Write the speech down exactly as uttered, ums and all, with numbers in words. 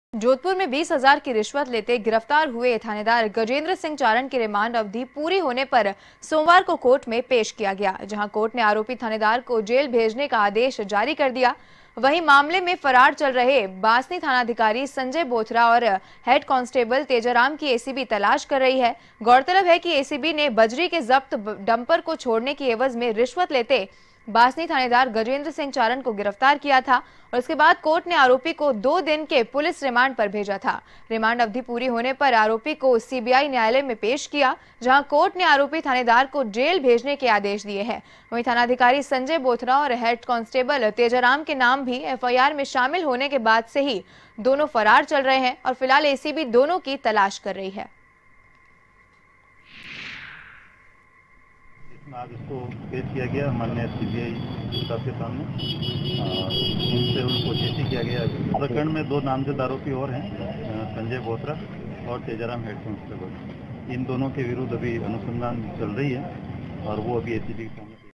जोधपुर में बीस हजार की रिश्वत लेते गिरफ्तार हुए थानेदार गजेंद्र सिंह चारण की रिमांड अवधि पूरी होने पर सोमवार को कोर्ट में पेश किया गया, जहां कोर्ट ने आरोपी थानेदार को जेल भेजने का आदेश जारी कर दिया। वहीं मामले में फरार चल रहे बासनी थानाधिकारी संजय बोथरा और हेड कांस्टेबल तेजाराम की एसीबी तलाश कर रही है। गौरतलब है कि एसीबी ने बजरी के जब्त डंपर को छोड़ने की एवज में रिश्वत लेते बासनी थानेदार गजेंद्र सिंह चारण को गिरफ्तार किया था और इसके बाद कोर्ट ने आरोपी को दो दिन के पुलिस रिमांड पर भेजा था। रिमांड अवधि पूरी होने पर आरोपी को सीबीआई न्यायालय में पेश किया, जहां कोर्ट ने आरोपी थानेदार को जेल भेजने के आदेश दिए हैं। वहीं थानाधिकारी संजय बोथरा और हेड कांस्टेबल तेजाराम के नाम भी एफआईआर में शामिल होने के बाद से ही दोनों फरार चल रहे हैं और फिलहाल एसीबी दोनों की तलाश कर रही है। आज इसको पेश किया गया माननीय सीबीआई साहब के सामने, उनसे उनको पेशी किया गया। प्रकरण में दो नामजद आरोपी और हैं, संजय बोथरा और तेजाराम हेड कांस्टेबल। इन दोनों के विरुद्ध अभी अनुसंधान चल रही है और वो अभी एसीबी के सामने